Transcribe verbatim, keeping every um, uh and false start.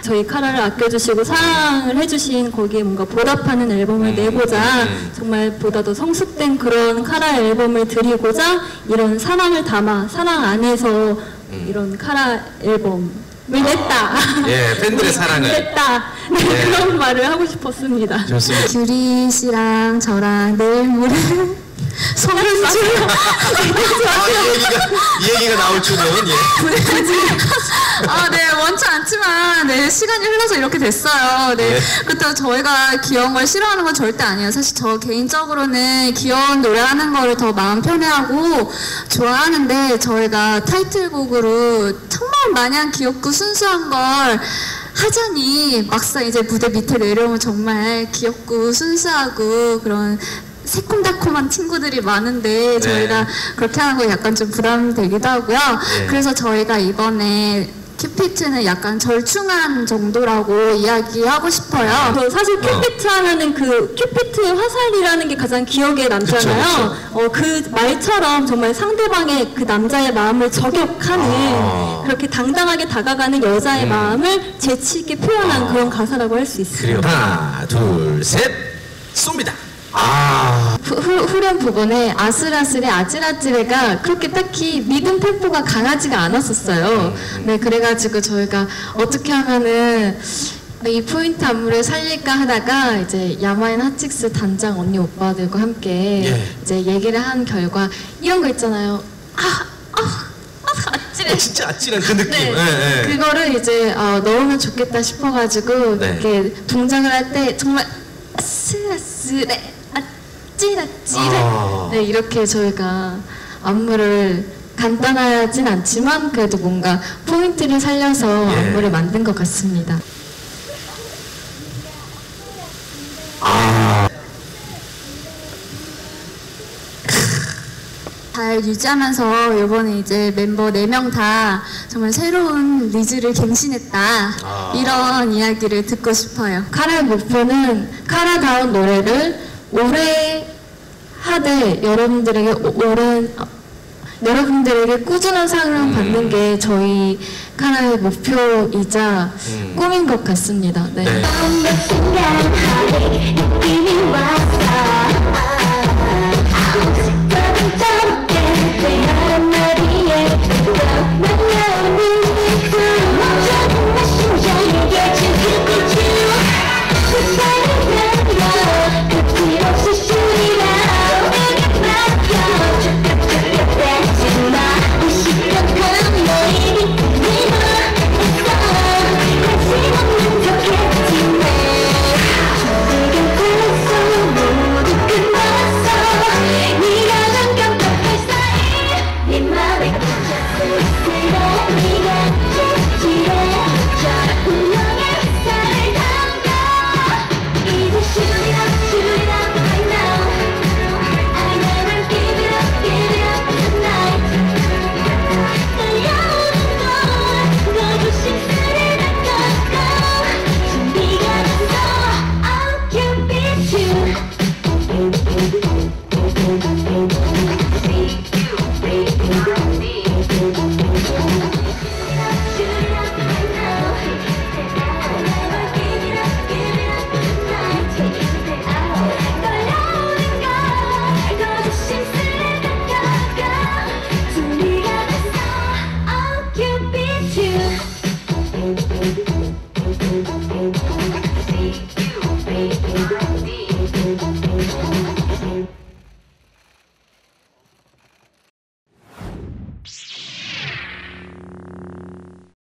저희 카라를 아껴주시고 사랑을 해주신 거기에 뭔가 보답하는 앨범을 음, 내고자 음. 정말 보다 더 성숙된 그런 카라 앨범을 드리고자 이런 사랑을 담아 사랑 안에서 음. 이런 카라 앨범을 냈다. 예, 팬들의 사랑을 냈다. 네, 예. 그런 말을 하고 싶었습니다. 좋습니다. 규리 씨랑 저랑 내일 모레 손을 맞춰. 아, 이 얘기가 이 얘기가 나올 줄은 예. 아, 네, 원치 않지만 네 시간이 흘러서 이렇게 됐어요. 네, 네. 그렇다고 저희가 귀여운 걸 싫어하는 건 절대 아니에요. 사실 저 개인적으로는 귀여운 노래하는 거를 더 마음 편해하고 좋아하는데 저희가 타이틀곡으로 정말 마냥 귀엽고 순수한 걸 하자니 막상 이제 무대 밑에 내려오면 정말 귀엽고 순수하고 그런 새콤달콤한 친구들이 많은데 저희가 네. 그렇게 하는 거 약간 좀 부담되기도 하고요. 네. 그래서 저희가 이번에 큐피트는 약간 절충한 정도라고 이야기하고 싶어요. 저 사실 큐피트 어. 하면은 그 큐피트의 화살이라는 게 가장 기억에 남잖아요. 그쵸, 그쵸. 어, 그 말처럼 정말 상대방의 그 남자의 마음을 저격하는 아. 그렇게 당당하게 다가가는 여자의 음. 마음을 재치 있게 표현한 아. 그런 가사라고 할 수 있어요. 하나, 둘, 셋, 쏩니다. 아. 후, 후, 후렴 부분에 아슬아슬해 아찔아찔해가 그렇게 딱히 미든 템포가 강하지가 않았었어요. 네, 그래가지고 저희가 어떻게 하면은 이 포인트 안무를 살릴까 하다가 이제 야마인 핫칙스 단장 언니 오빠들과 함께 예. 이제 얘기를 한 결과 이런 거 있잖아요. 아, 아, 아 아찔해. 어, 진짜 아찔한 그 느낌. 네, 네, 네. 그거를 이제 어, 넣으면 좋겠다 싶어가지고 네. 이렇게 동작을 할 때 정말 아슬아슬해. 아찔아찔해. 아. 네, 이렇게 저희가 안무를 간단하진 않지만 그래도 뭔가 포인트를 살려서 예. 안무를 만든 것 같습니다. 아. 잘 유지하면서 이번에 이제 멤버 네 명 다 정말 새로운 리즈를 갱신했다. 아. 이런 이야기를 듣고 싶어요. 카라의 목표는 카라다운 노래를 오래 하되 여러분들에게 오랜 어, 여러분들에게 꾸준한 사랑을 음. 받는 게 저희 카라의 목표이자 음. 꿈인 것 같습니다. 네. 네.